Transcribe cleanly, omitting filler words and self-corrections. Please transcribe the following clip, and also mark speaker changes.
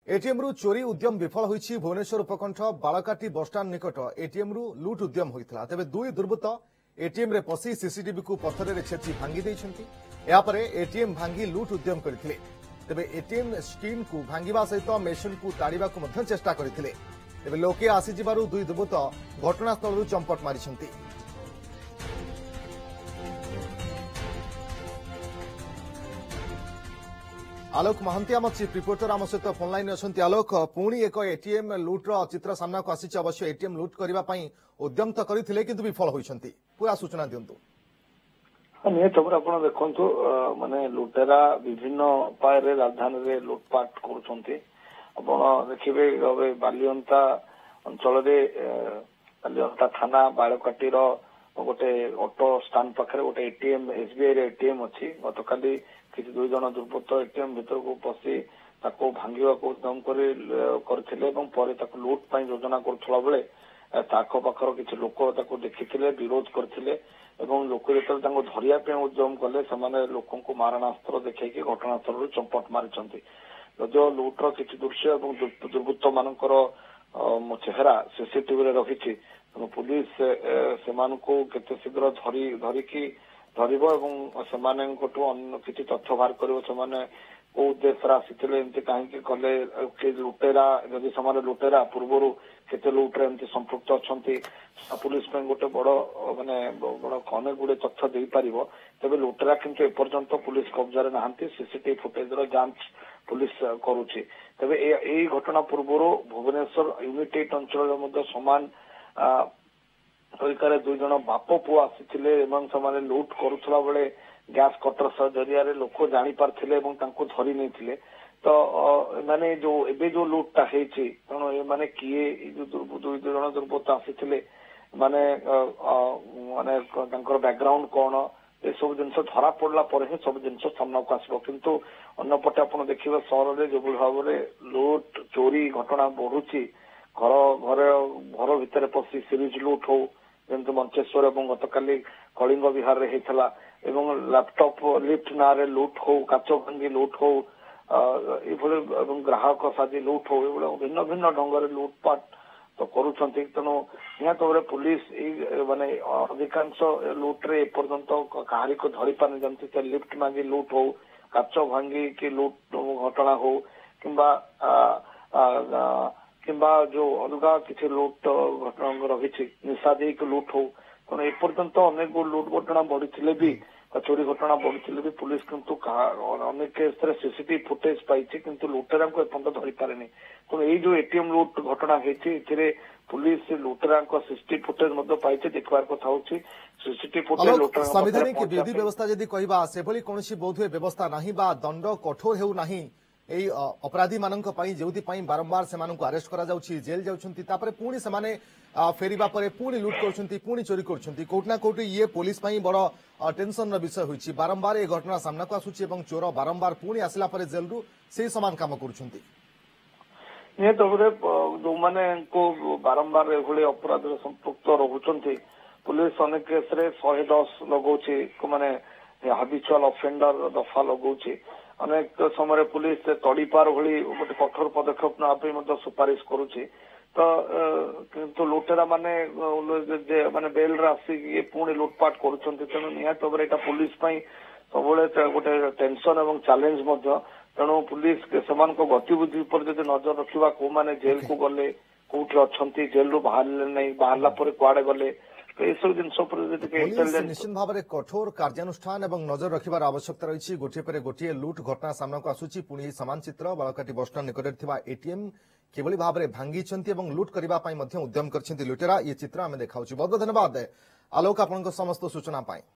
Speaker 1: ATM रु चोरी उद्यम विफल होईछि। भुवनेश्वर उपकंठ बालकाटी बसस्टाण्ड निकट एटीएम रु लुट उद्यम होइतला। तेबे दुई दुर्बृत्त एटीएम रे पसी सीसीटीवी को पत्थर रे छेची भांगी दैछंती। या परे एटीएम भांगी लुट उद्यम करथिले। तेबे एटीएम स्क्रीन को भांगीबा सहित मेशिन को ताड़ीबा को मध्य चेष्टा करथिले। तेबे लोके आसी जिबारु दुई दुर्बृत्त घटनास्थल रु चंपट मारिछंती। आलोक महांती आम चीफ रिपोर्टर आम सहित फोन लाइन अच्छा। आलोक पुणी एक एटीएम लुट्र चित्र सामना को आसी। अवश्य एटीएम लुट करने उद्यम तो करते कि विफल होती पूरा सूचना दिंतु।
Speaker 2: निहत भाव आप देखु माने लुटेरा विभिन्न उपाय राजधानी में लुटपाट कर देखिए बालियंता अंचल बालियंता थाना बालकाटी गोटे ऑटो स्टाण्ड पाखे गोटे एटीएम एसबीआई एटीएम अच्छी गतकाली किसी दुई जन दुर्बृत्त एटीएम भीतर को पशि भांगा उद्यम करते लुट योजना करुला बेले आखपाखर किसी लोक देखी विरोध करते लोक जो धरिया उद्यम कले से लोक मारणास्त्र देखी घटनास्थल चंपट मारी जो लुट्र किसी दृश्य और दुर्बृत्त मानकर चेहरा सीसीटीवी रही पुलिस से केते शीघ्र धरिकी किसी तथ्य बाहर कर उद्देश्य आसी कहीं कले लुटेरा जदि से लुटेरा पूर्व केते लुट्रे एमती संपृक्त अच्छा पुलिस गोटे बड़ माने बड़ अनेक गुड़े तथ्य दे पार तेज लुटेरा किंतु एपर्यंत पुलिस कब्जा नहांती सीसीटीवी फुटेज जांच पुलिस करुच्ची तेज यही घटना पूर्व भुवनेश्वर यूनिट 8 अंचल सामान तरीका दुई जन बाप पुआ आसी लुट करुला बेले गैस कटर जरिया लोक जानी पारे धरी नहीं तो माने जो एबे जो लुटा तेणु ये किए दुई जन दुर्बृत्त आसी माने माने बैकग्राउंड कौन ये सब जिनस धरा पड़ा पर ही सब जिन सामना को आसो किंतु अन्यपटे आप देखिए सहर में जो भाव में लुट चोरी घटना बढ़ुची घर भितर पशि सीरीज लुट हो जमी मंचेश्वर और गतकाली कलिंग विहार में होता लैपटॉप लिफ्ट ना लुट हो काच भांगी लुट हो ग्राहक साजी लुट हो भिन्न भिन्न ढंग से लुटपाट तो करुँच तेणु निहत भाव पुलिस माने अधिकांश लुट्रे एपर्यंत कहारी को धरी पारे जमी लिफ्ट मांगी लुट हो काच भांगी कि लुट घटना हो किंबा जो अलग किसी लुट घटना रही निशा दे लुट हो तेणु एपर्यंत अनेक लुट घटना बढ़ी भी चोरी घटना बढ़ी भी पुलिस किंतु अनेक केस सीसीटीवी फुटेज पाई किंतु लुटेरा को एपर्यंत धरी पारे तेणु ये जो एटीएम लुट घटना होती पुलिस लुटेरा सीसीटीवी फुटेज पाई देखबार कथा होची सीसीटीवी फुटेज लुटेरा
Speaker 1: संवैधानिक विधि व्यवस्था जदि कहबा सेभली कोनोसी बोधवे व्यवस्था नाही बा दंड कठोर हेउ नाही एई अपराधी मानक पई जेउति पई बारंबार से मानक अरेस्ट करा जाउछि जेल जाउछंती तापरे पुणी से माने फेरिबा परे पुणी लुट करछंती पुणी चोरी करछंती कोटना कोटी ये पुलिस पई बड़ टेंशन र विषय होइछि बारंबार ए घटना सामना को आसुछि एवं चोर बारंबार पुणी आसिला परे जेल रु सेही समान काम करछंती
Speaker 2: निहत भाव जो माने को बारंबार एभली अपराध रे संपृक्त रहुछंती पुलिस अनेक केस रे 110 लगौछि माने हैबिचुअल ऑफेंडर दफा लगौछि अनेक समय पुलिस तड़ीपार भली गोटे कठोर पदक्षेप ना सुपारिश करुच्ची तो किंतु लुटेरा माने माने बेल आसिक पुणी लुटपाट करुँच तेणु निहत भाव यहाँ पुलिस सब गोटे टेंशन और चैलेंज तेणु पुलिस गतिविधि पर जब नजर रखा कौ मैंने जेल को गले कौटी अच्छा जेल रू बाहर नहीं बाहरला कुआड़े गले
Speaker 1: निश्चित भाव में कठोर कार्यानुष्ठान और नजर रखिबार आवश्यकता रही गोटे पर गोटे लुट घटना सामना को आसुची पुणी समान चित्र बालकाटी बसस्टाण्ड निकट एटीएम किभली भाव में भांगी लुट करने उद्यम कर लुटेरा ये चित्र आम देखा बहुत बहुत धन्यवाद आलोक आपन समस्त सूचना पाई।